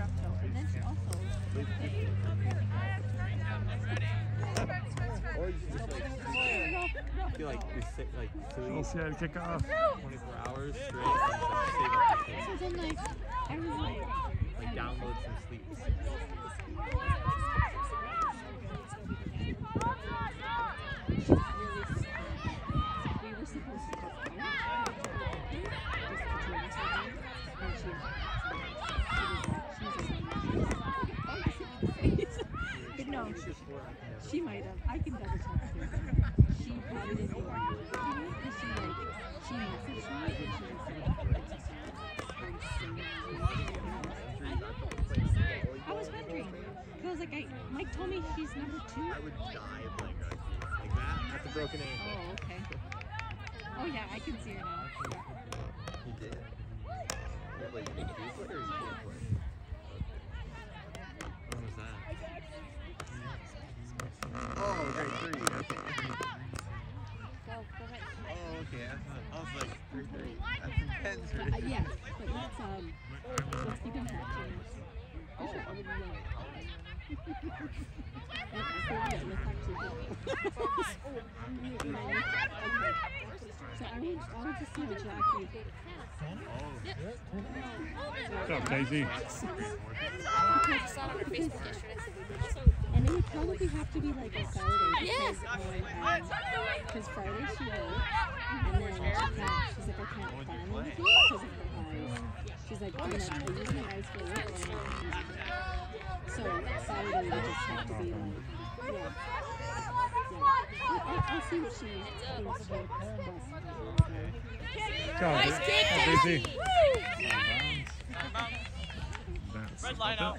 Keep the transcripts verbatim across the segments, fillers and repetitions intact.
drop toe. And then she also. Or you just like, feel like you're sick, like sleep. L C I to kick off. twenty-four hours straight. And just save up the kids. So then, like, I was like, Like download some sleep. we were supposed to go out. But no, she might have. I can double check her. She probably didn't know because she like she messaged me and she was like, I was wondering because like I Mike told me she's number two. I would die of like a, like that. That's a broken ankle. Oh, okay. Oh yeah, I can see her now. He did. Yeah, like, did you play or you can't play? When was that? Oh, grade three. Okay. Go, go back. Oh, okay. I, thought, I was like, grade three. That's intense, Uh, right? yes, but let's um, let's keep in touch. And for sure, I would love. And I think that let's actually do So I want, I want to see the Jackie. What's up, Daisy? I saw it on her Facebook yesterday. And it would probably have to be like a Saturday. Yes. Because um, Friday she works, and then she can't, she's like, I can't plan anything because of her eyes. She's like, I'm like, I use my eyes for work, and I'm not using it. So Saturday would just have to be like, yeah. yeah. I'll, I'll see what she thinks works best. Nice kick, Daisy. Red line out.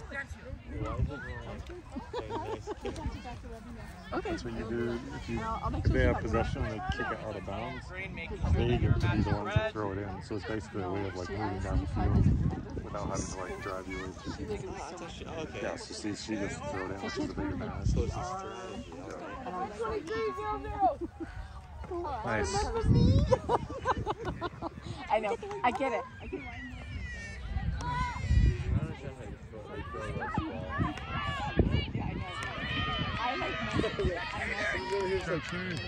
Okay. That's what you do if you I'll, I'll make if sure they she have got possession and they kick it out of bounds. Green making They get to be the ones that throw it in. So it's basically a way of like moving down the field without having to like drive you away. Okay. Yeah, so see, she gets to throw it in, which is the bigger man. So it's a strategy. Nice. I know. I get it. I get it. I like Cartoon.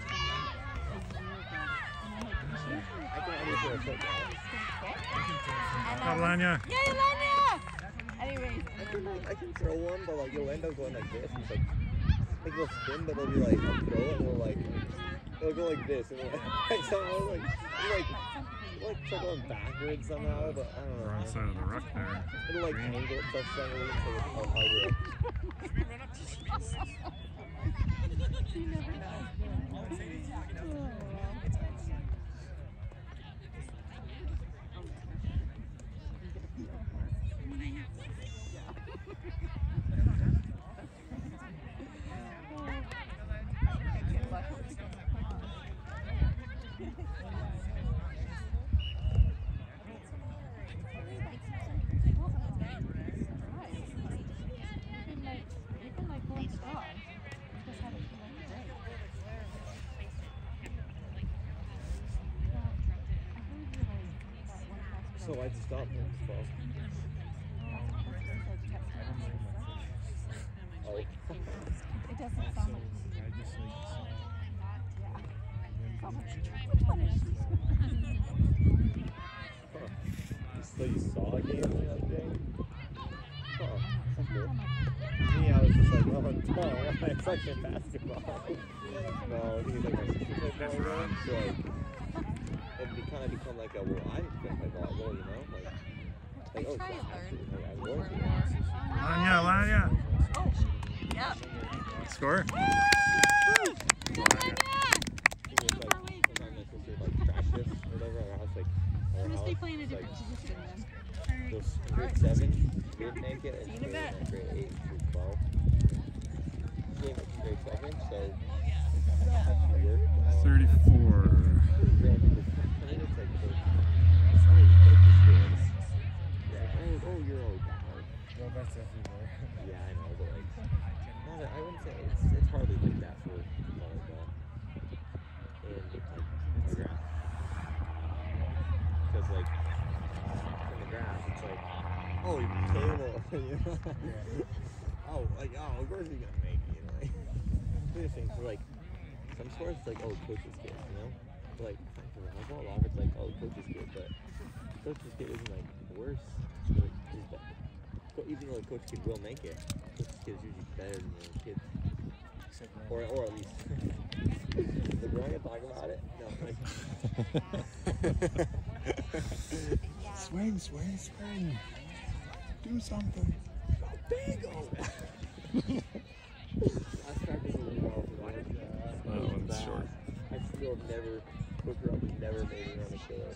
Lanya. Yay, Lanya! Anyways. I can, like, I can throw one, but like you'll end up going like this, and it's like, like it'll spin, but it'll be like, I'll throw it, and it'll like, it'll go like this, and it'll, like somehow like, it'll, like, it'll, like try going backwards somehow, but I don't know. Wrong side of the ruck there. It'll like Green. angle itself slightly, so it's all harder. You never know. So why'd you stop him? Oh. It doesn't sound like Which one is she? So you saw a game the other day? Huh. That's good. Me, I was just like, oh, no, it's like in basketball. No, I think it's like my sister played volleyball, so like, it kind of become like a, well, I can play volleyball, you know? Like, like oh, so I have to, like, I work here. Lanya, Lanya. Oh, yeah. Score. Sometimes my sister like practice or whatever, or else like, She or must be else, playing a like, different position then. those grade seven didn't make it, and See you in a came bit. in grade eight through twelve. Came in grade seven, so she worked. thirty-four. Oh, you're old now. Well, that's everywhere. Yeah, I know, but like, not that, I wouldn't say it's it's hardly like that for volleyball. And like the grass, because like in the grass, it's like, oh, you table. Oh, like, oh, of course he's gonna make it, you know? Like, the thing for like some sports, it's like, oh, coach's kid, you know? But like, for volleyball, a lot of it's like, oh, coach's kid, but coach's kid isn't like worse. It's like, it's better. Even though the coach kid will make it, coach's kid is usually better than the other kids. Or, or at least. Like, we're not gonna talk about it? No, like. Swing, swing, swing. Do something. Bingo! Last practice was well for that. That one's short. I still never, Coach Rugby never made me on the killer.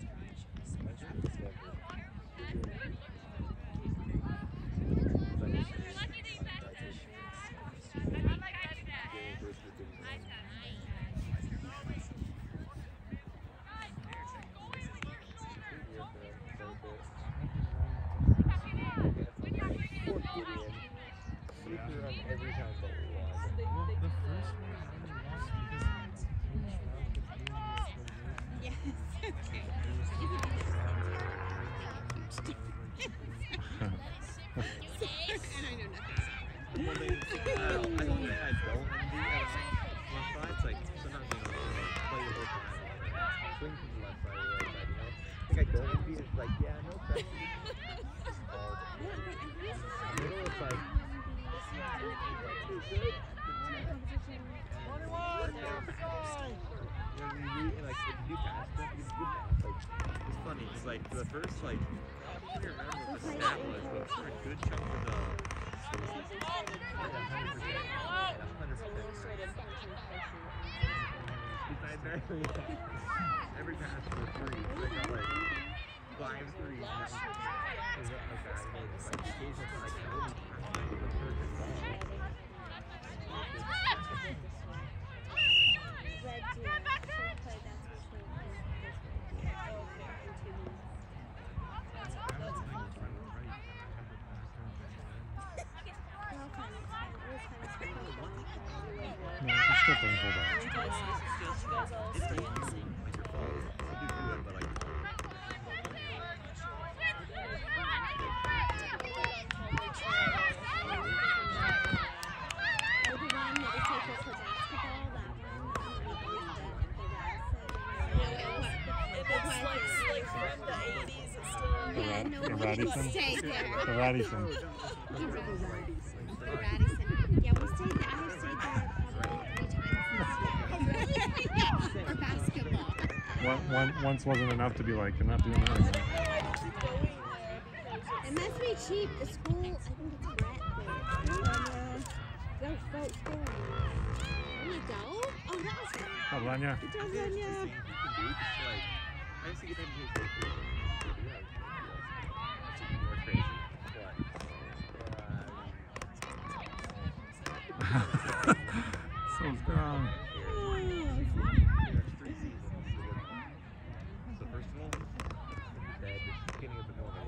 Every time that we won. Well, the first one I only lost because Yes. Okay. And I know nothing. Well, they, uh, I don't think I don't envy it. One side, it's like sometimes you know they play the whole time. Swing from the left side or the right side, you know. I think I don't envy it. It's like, yeah, no pressure. Middle is like. It's funny, it's like the first, like, I can't remember what the stat was, but for a good chunk of the one hundred percent. Every pass was three, so I got like five threes. Like that, and then like the occasional time, like, I only passed like the perfect ball. No, it's still playing full back. Yeah, no, The we Radisson? stayed there. The Radisson. The Radisson. Yeah, we stayed there. I have stayed there probably three times this year. For basketball. One, one, once wasn't enough to be like, I'm not doing that. It must be cheap. The school, I think it's Brett there. Go, go, school. There you go. Oh, that was fun. Oh, Vanya. It does, Vanya. I used to get into it for more crazy. So strong. Three seasons. So first of all, bed, getting up in the morning.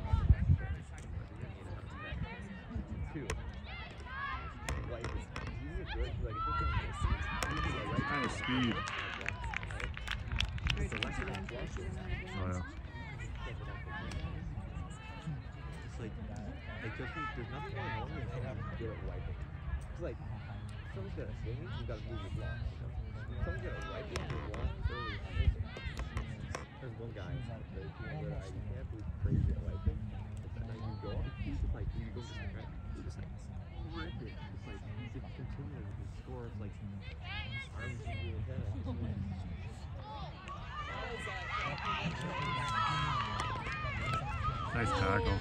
Two. Like, you get good, like, if it's Kind of speed. It's the less than Oh, yeah. It's like, like there's, there's nothing more normal than how good at wiping. It's like, someone's got a swing, you gotta move your block, you know? Someone's got a wiping, you walk early. There's one guy that you know, that I can't be crazy at wiping. But then you go up, he's just like, you go just like, right? He's just like, rip it. It's like, he's just continuing to score, it's like, arms in your head. Nice tackle.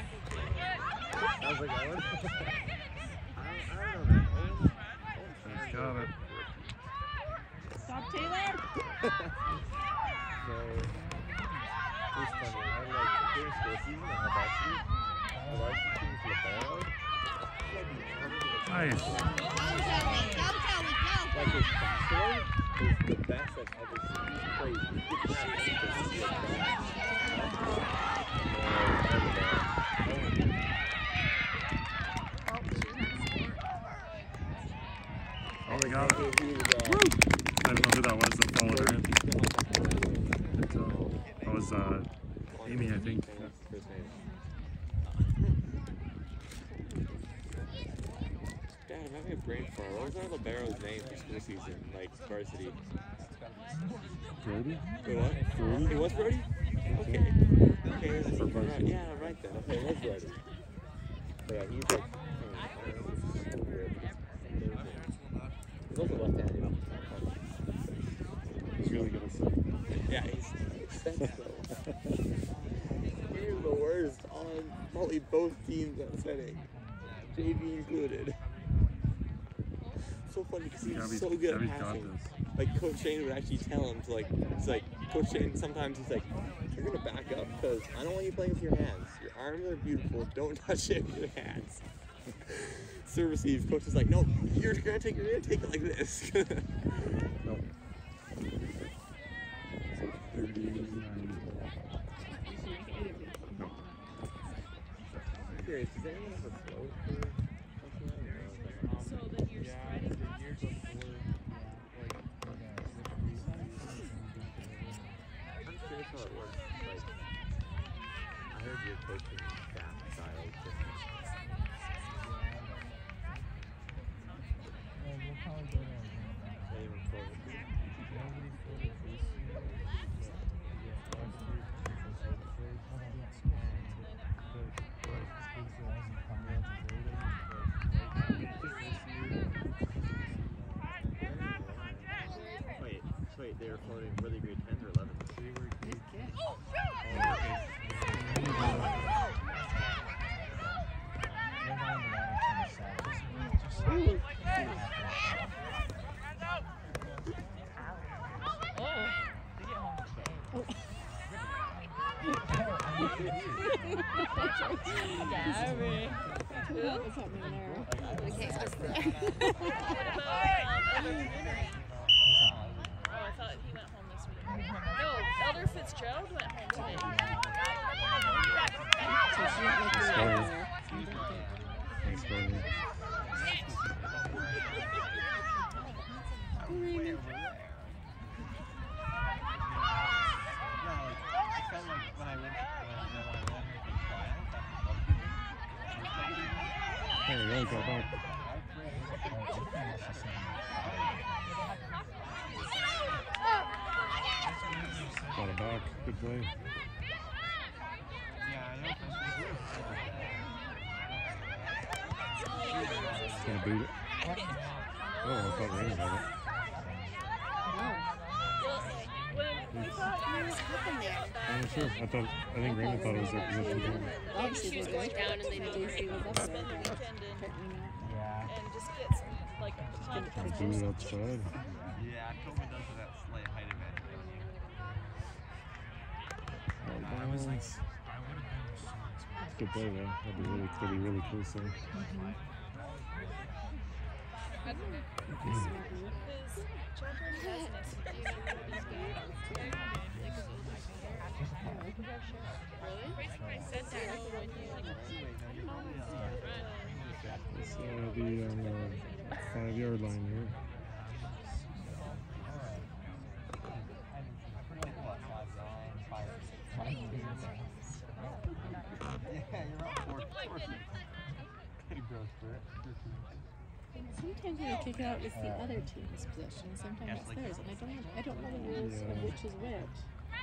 I was like, I would. I don't, I don't know, man. He's got it. Stop, Taylor. So, it was funny. I like, during school season, I had varsity. The varsity team was LaBelle. Nice. Go, Joey. Go, Joey. Go. Like, his basketball is the best I've ever seen. He's crazy. He gets that because he's like that. Oh, they got it. He was, uh, I don't know who that was that followed her in. But, uh, that was uh, Amy, I think. First name. what was Arnold Barrow's name for school season? Like varsity. Brody? Wait, what? Brody? It was Brody? Okay. Okay, that's For right. varsity. Yeah, right then. Okay, it was Brody. But yeah, he's like, so weird. He's also left-handed. He's really good at stuff. Yeah, he's expensive though. He's the worst on probably both teams at setting. J V included. So funny because he's Gabby's- so good Gabby's at got passing. this. Like Coach Shane would actually tell him to like, it's like Coach Shane. Sometimes he's like, "You're gonna back up because I don't want you playing with your hands. Your arms are beautiful. Don't touch it with your hands." Serve receives. Coach is like, "No, you're gonna take. You're gonna take it like this." Nope. thirty-nine. No. Curious, does anyone have a float for something like that? So then you're Yeah, spreading. the year before, like, I'm curious how it works. Like, I heard your coaching staff style is different. well, we'll probably go there again. They even float. Nobody floated this year, but yeah, last year, because I played, well, I didn't score, but, like, schools that hasn't come out to go there, but, like, just this year, Wait, wait, they were floating, were they grade tens or elevens? they were good. Good. Oh, okay. We're going to ladder from the south, just, just, Ooh. Gabby. What's happening there? Okay, so it's there. What about um, Elder Community? Oh, I thought he went home this week. No, Elder Fitzgerald went home today. So she didn't make the Sorry. uh, Thanks, Brody. Raymond. There you go, go back. Got it back. Good play. Gonna boot it. Oh, I thought Raymond had it. When we thought you were slipping there. I'm not sure. I thought, I think Raymond thought it was their position too. Obviously, She was they going did. down and they J C was up spend there. the weekend and, Apparently not. Yeah. and just get some, like, the time They comes boot it close. outside. Yeah, Comet does it at slight height event. Oh, I was like, balls. I would have been so expensive. Good play though. That'd be really, that'd be really close though. His children has an S T D. Really? I said that when you like It's uh, the on the five yard line here. Sometimes when you kick it out, it's the other team's possession. Sometimes it's theirs, and I don't, I don't know the rules of which is which.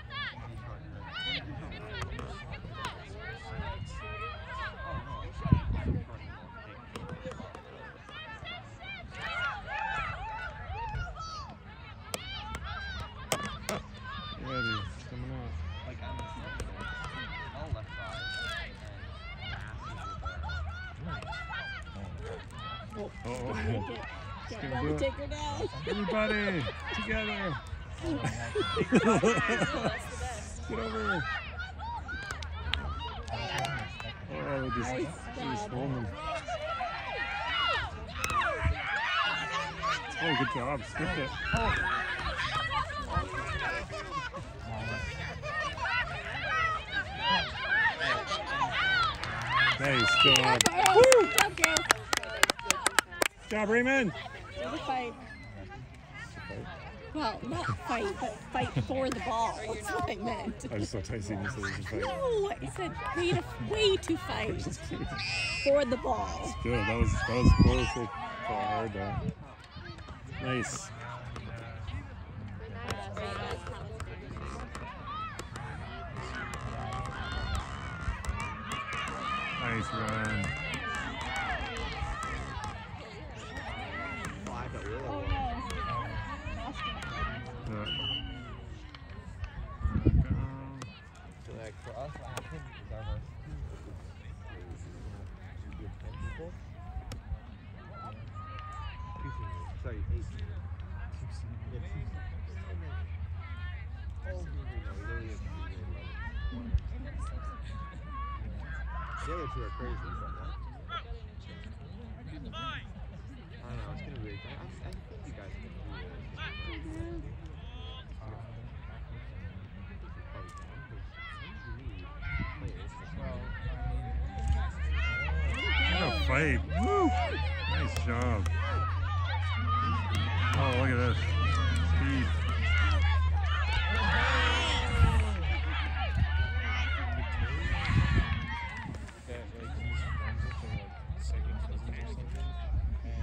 Yeah, it is. Coming off. Like I'm a all left side Oh, Oh, make it. It's Get gonna ready do to it. take her down. Everybody together. that's the best. Get over here. Oh, just, Nice just job. holding. Oh, good job. Skipped it. Nice job. Woo! Job, girls. Good job, Raymond. There's a fight. Well, not fight, but fight for the ball. That's what I meant. I just saw Tyson say you should fight. No, I said way to, way to fight for the ball. Good. That was that was close. It felt hard though. Nice. Nice run. So like for us, what happened is our varsity we had ten people. Two seniors. Sorry, eight seniors. Yeah, two seniors. Oh, no, we literally have three grade eleven. The other two are crazy, but like, I don't know, it's gonna be. I, I think you guys can do it. What a fight. Woo! Nice job. Oh, look at this. Speed. That like he's friends with their like second cousin or something, and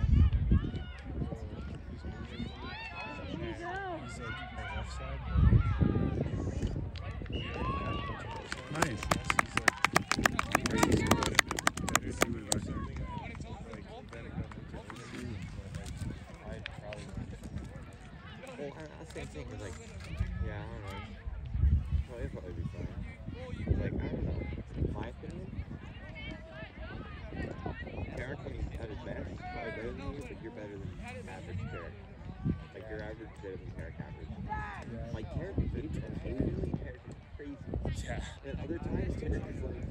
he's moving. And he's like on the left side, but we already have a bunch of left sides. Nice. He's like crazy about it. That is he was or something. And like then it got into overseas, but like I'd probably. Well, I, I same thing is like, yeah, I don't know. Well, it'd probably be fine. Like, I don't know. In my opinion, Tarek, when he's at his best, is probably better than you, but you're better than average Tarek. Like, your average is better than Tarek average. Yeah. Like, Tarek is eight, and occasionally Tarek is crazy. Yeah. And other times, Tarek is like,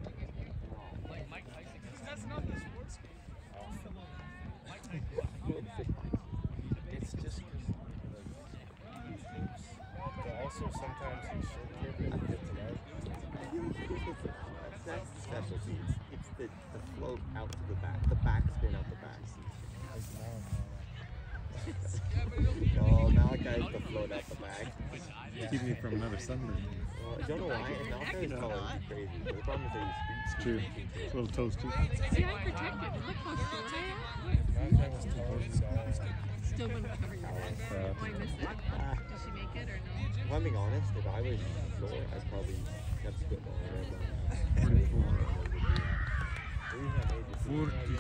good fit points. It's just because he thinks, but also sometimes he's short kid and gets it out. That's the specialty. It's, it's the, the float out to the back, the back spin out the back. Like now, Oh, Malachi's the float out the back. Keep me from another sunburn. Well, I don't know why. Malachi's color is crazy. But the problem is that he's It's true. It's a little toasty. See, I protected. Look how short I am. my friend was totally solid. Still wouldn't cover your back. Uh, Oh, I missed it. Ah. Did she make it or no? If I'm being honest, if I was short, I'd probably kept football right now. forty-four. The reason I made this is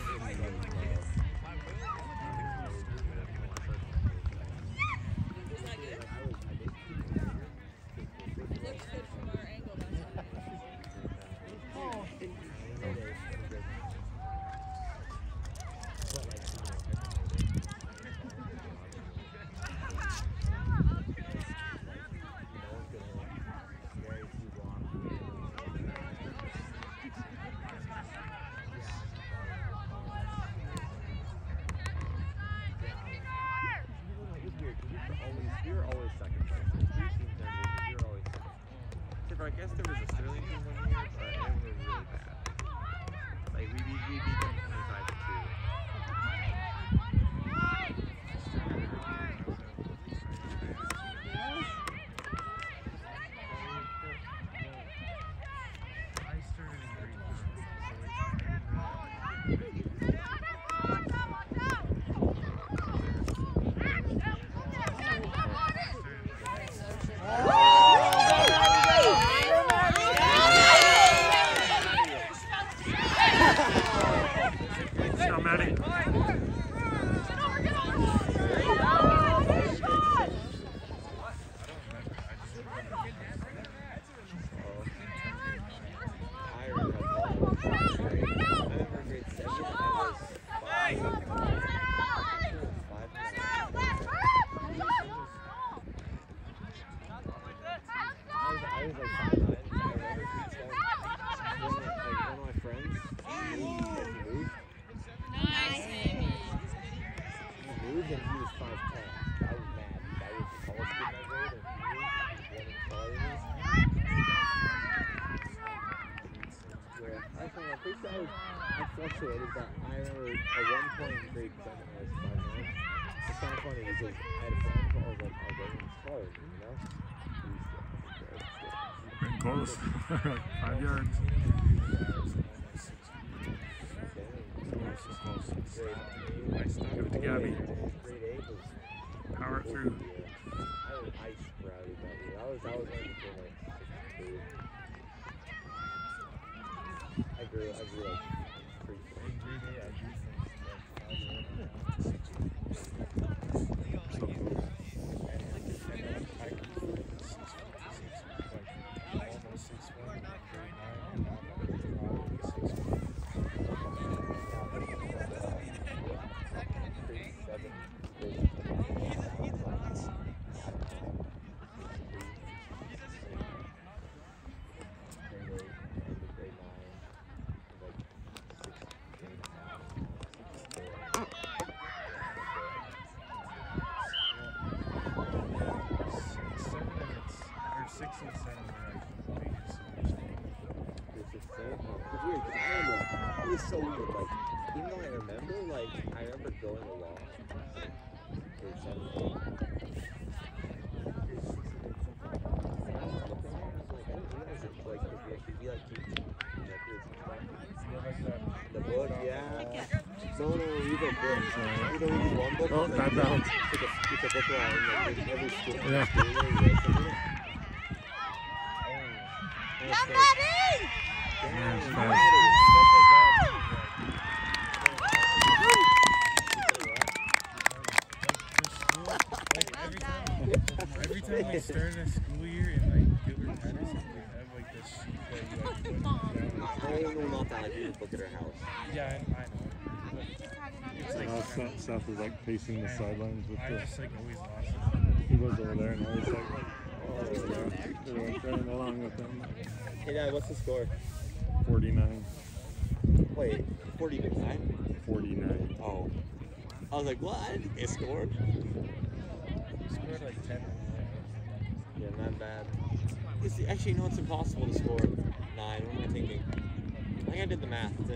Looks good from our angle. I guess there was a Sterling team one year, but it was really bad. Like, we beat, we beat them twenty-five to two. Fluctuated, but I remember at one point in grade seven I was five nine. It's kind of funny because I had a friend, or like, I was like, it's hard, you know? Getting close. Like five yards. So close. Give it to Gabby. Power it through. I was ice sprouted that year. I was, I was like between like six and two. I grew, I grew like three feet. So close. It was so weird, like, even though I remember, like, I remember going along for seventeen. The book, yeah. No, no, you go book. You don't use one book. Oh, bad bounce. It's like a, it's a book around like, every school. Yeah. Somebody! Yeah, it's Yeah. fast. Every time we start a school year in like Gilbert Patterson, we have like this sheet that you like put down. No, no, not that. Like, we just book at our house. Yeah, I, I know. But it's like, Uh, Seth, Seth is like pacing the sidelines with I the. just like always lost it. He goes over there and I was like, oh, yeah. They're like running along with him. Hey, Dad, what's the score? forty-nine. Wait, forty-nine? forty-nine. Oh. I was like, what? It scored? Scored like ten. Yeah, not bad. It's, actually, no, it's impossible to score nine. What am I thinking? I think I did the math. It's,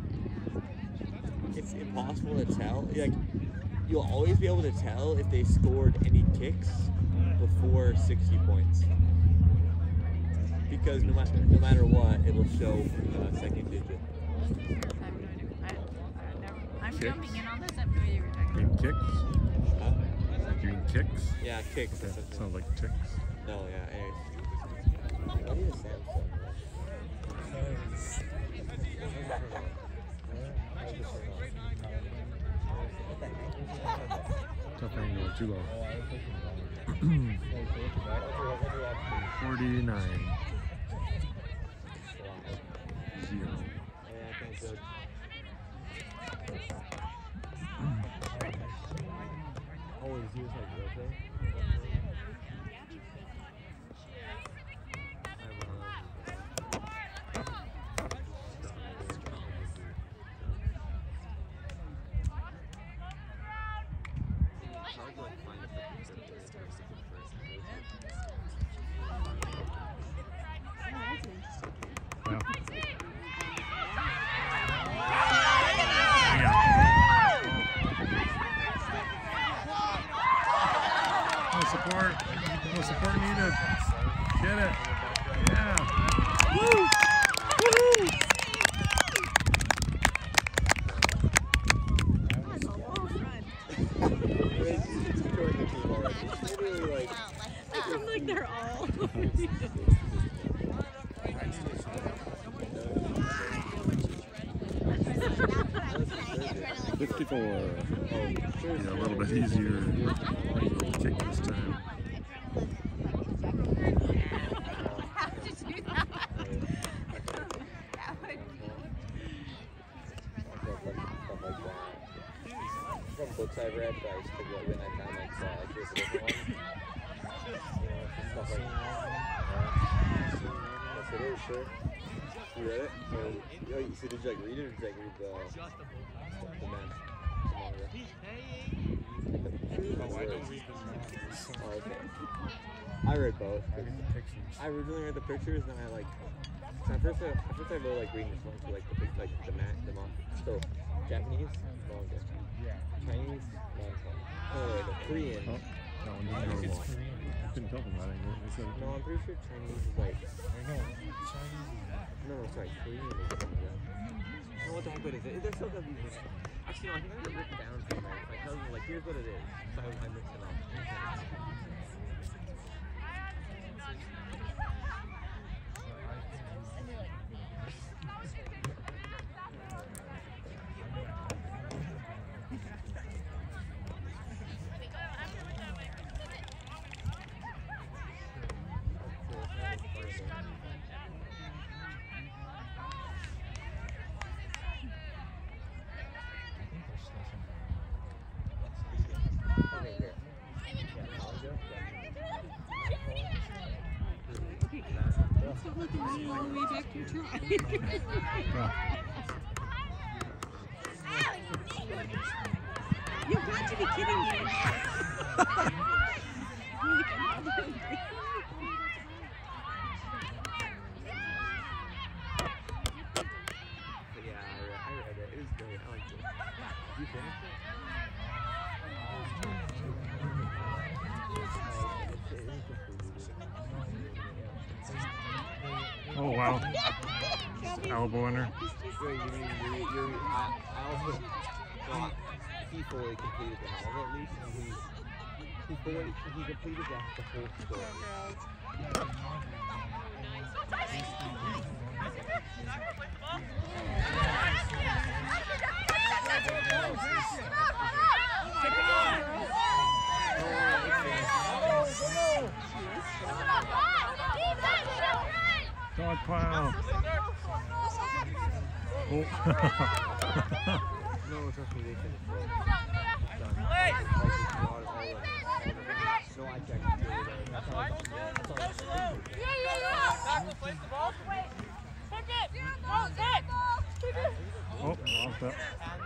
it's impossible to tell. Like, you'll always be able to tell if they scored any kicks before sixty points. Because no matter no matter what, it will show uh, second digit. I'm Kicks? jumping in on this. I have no idea what you're talking You mean kicks? Huh? You mean kicks? Yeah, kicks. Okay, That's sounds like ticks. No, yeah, anyways. I need a Samsung. Tough angle, too low. forty-nine. Zero. Yeah, I think good. Oh, is yours like retro? Support. No support needed. Get it. Yeah. Woo! Woohoo! I'm like, they're all. fifty-four. Yeah, a little bit easier kick this time. From books I've read, but I used to go when I found like uh, like here's a different one. You know, stuff like that. Yes, it is, sure. You read it? So, you know, so did you like read it or did you like read the the man? Oh, I don't read the math. Oh, okay. I read both. I read the pictures. I originally read the pictures, and then I like. So at first, I, at first I really like reading this one, so like the pic- like the mat, the manga. So Japanese, manga. Yeah. Chinese, manga. Oh, the Korean, That one didn't go well. Couldn't tell them that anymore. They said it. No, I'm pretty sure Chinese is like. Or no, Chinese is not. No, no, sorry, Korean is something like that. Oh, what the heck, what is it? They're so confusing. Actually, no, I think I have it written down somewhere. My cousin was like, here's what it is. So I, I mixed it up. You've got to be kidding me. Yeah, I read, I read it. It was great. I liked it. Did you finish it? Oh wow. Elbow in her. Wait, you mean you're, you're, I, I also thought he fully completed the novel at least. And he's, he fully he completed the, the whole story. Dog pile. Oh. No, trust me, they finished it. It's done. Like, it's all, all of it. No eye check. That's all. That's all. Yeah, yeah, yeah! Tackle, place the ball. Wait. Pick it! Go, take! Keep it! Oh, lost that.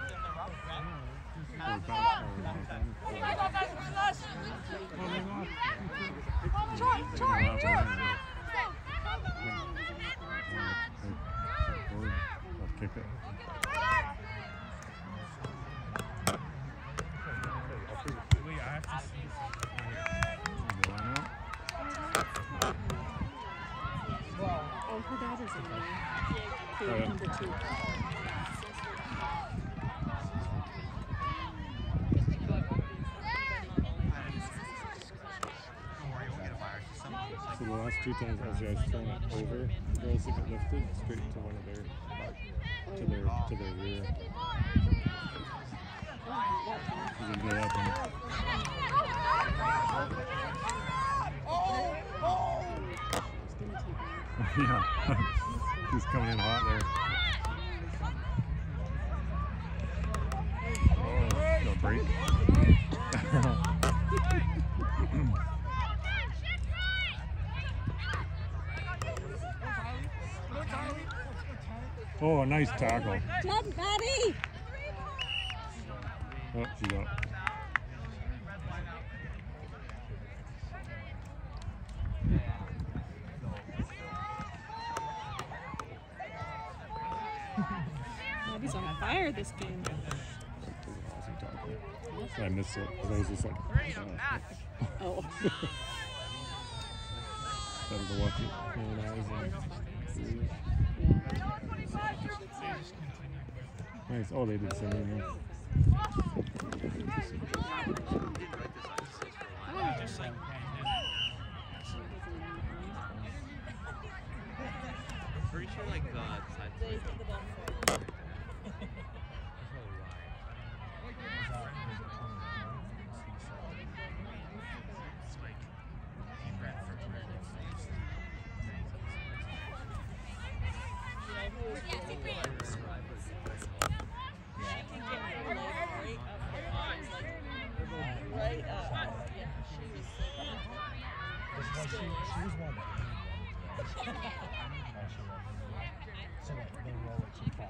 Troy, Troy, Troy! Let's kick it. Wait, I have to see Line out. Oh, her daughter's in there. Oh, The yeah. number two. So the last two times L C I's thrown it over, girls that get lifted straight to one of their back, to their to their rear. So they go up and yeah, he's coming in hot there. Oh, got a break. Oh, nice tackle. Good, buddy. Oh, she got it. Bobby's on fire this game. Awesome tackle. I missed it because I was just like, oh. Oh. That was a lucky. And I was in. Nice. Oh, they did send in here. Pretty sure like uh, side They hit the ball forward. Right up. Yeah, she was so She, she was one of the actually. So like they roll it too far.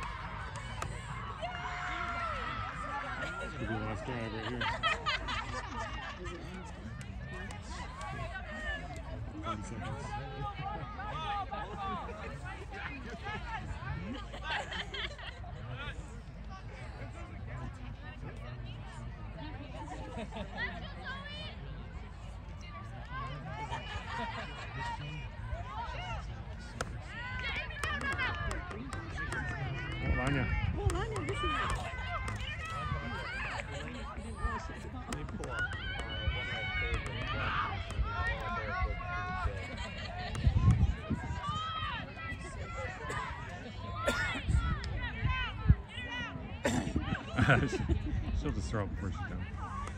This could be the last drive right here. Is it Wednesday? thirty seconds. Oh, Lanya. Oh, Lanya, this is it. Let me pull up uh, one of my favorite She'll just throw up before she's done.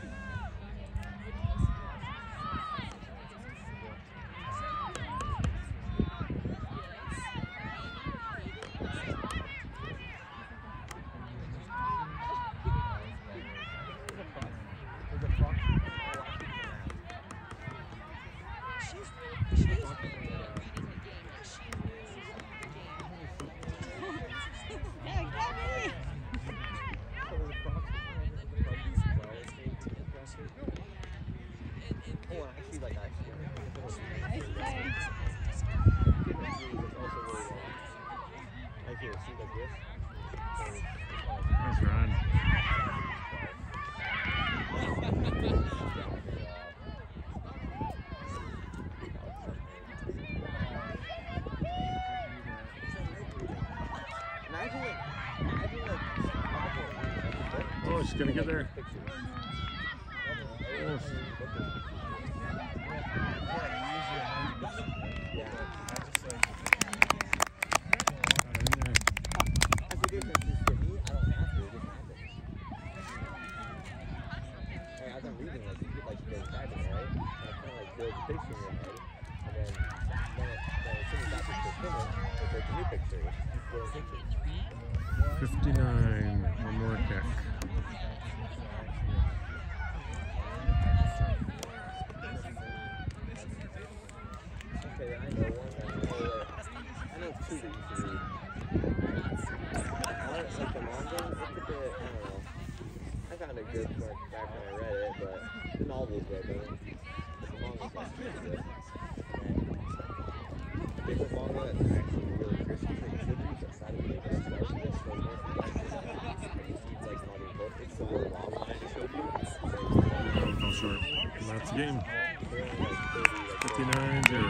Oh, actually, like, actually, Nice play. like here, see, like this. Nice run. Oh, she's gonna get there. Almost. fifty-nine, one more kick. Okay, I know one. I know two that you should read. One, like the manga, it's a bit, I don't know. I found it good back when I read it, but the novel's way better. But the manga's not pretty good. And it's a manga that's actually really Christian. Like, should read the side of the book that's largely just so much. It's like not even book. It's the really long one I just showed you. Fell short. And that's the game. fifty-nine zero.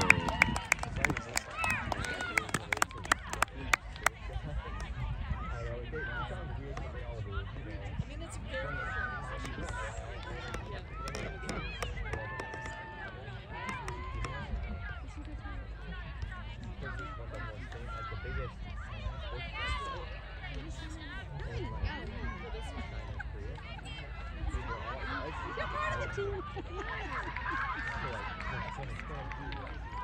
You're part of the team.